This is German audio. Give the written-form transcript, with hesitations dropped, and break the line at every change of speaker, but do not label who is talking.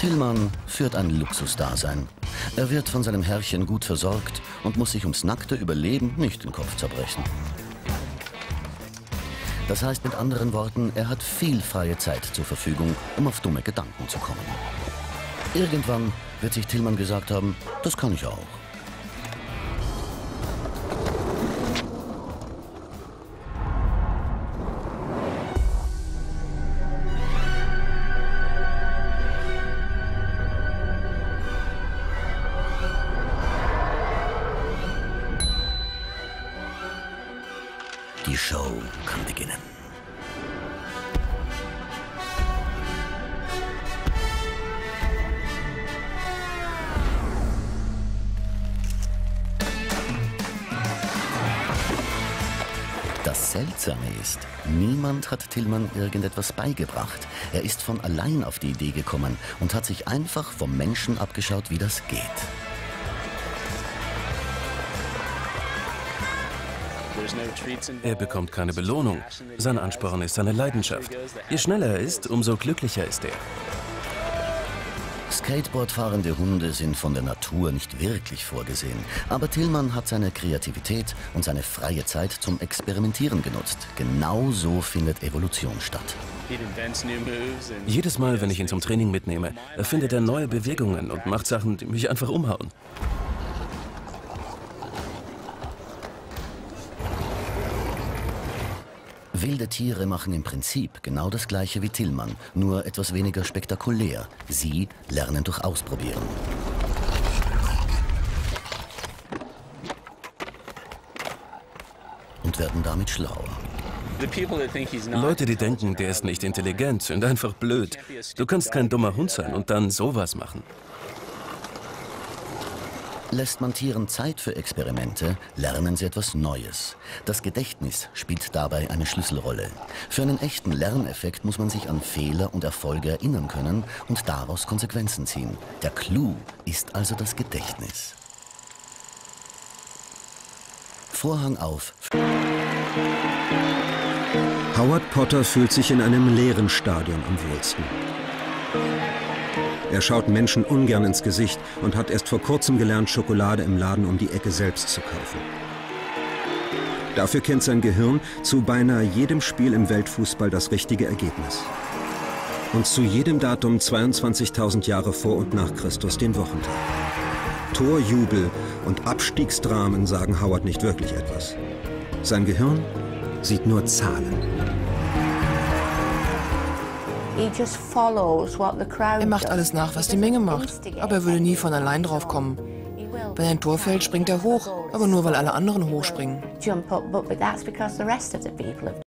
Tillmann führt ein Luxusdasein. Er wird von seinem Herrchen gut versorgt und muss sich ums nackte Überleben nicht den Kopf zerbrechen. Das heißt mit anderen Worten, er hat viel freie Zeit zur Verfügung, um auf dumme Gedanken zu kommen. Irgendwann wird sich Tillmann gesagt haben, das kann ich auch. Die Show kann beginnen. Das Seltsame ist, niemand hat Tillmann irgendetwas beigebracht. Er ist von allein auf die Idee gekommen und hat sich einfach vom Menschen abgeschaut, wie das geht.
Er bekommt keine Belohnung. Sein Ansporn ist seine Leidenschaft. Je schneller er ist, umso glücklicher ist er.
Skateboardfahrende Hunde sind von der Natur nicht wirklich vorgesehen. Aber Tillmann hat seine Kreativität und seine freie Zeit zum Experimentieren genutzt. Genau so findet Evolution statt.
Jedes Mal, wenn ich ihn zum Training mitnehme, erfindet er neue Bewegungen und macht Sachen, die mich einfach umhauen.
Wilde Tiere machen im Prinzip genau das Gleiche wie Tillmann, nur etwas weniger spektakulär. Sie lernen durch Ausprobieren. Und werden damit schlauer.
Leute, die denken, der ist nicht intelligent, sind einfach blöd. Du kannst kein dummer Hund sein und dann sowas machen.
Lässt man Tieren Zeit für Experimente, lernen sie etwas Neues. Das Gedächtnis spielt dabei eine Schlüsselrolle. Für einen echten Lerneffekt muss man sich an Fehler und Erfolge erinnern können und daraus Konsequenzen ziehen. Der Clou ist also das Gedächtnis. Vorhang auf.
Howard Potter fühlt sich in einem leeren Stadion am wohlsten. Er schaut Menschen ungern ins Gesicht und hat erst vor kurzem gelernt, Schokolade im Laden um die Ecke selbst zu kaufen. Dafür kennt sein Gehirn zu beinahe jedem Spiel im Weltfußball das richtige Ergebnis. Und zu jedem Datum 22.000 Jahre vor und nach Christus den Wochentag. Torjubel und Abstiegsdramen sagen Howard nicht wirklich etwas. Sein Gehirn sieht nur Zahlen.
Er macht alles nach, was die Menge macht, aber er würde nie von allein drauf kommen. Wenn ein Tor fällt, springt er hoch, aber nur weil alle anderen hochspringen.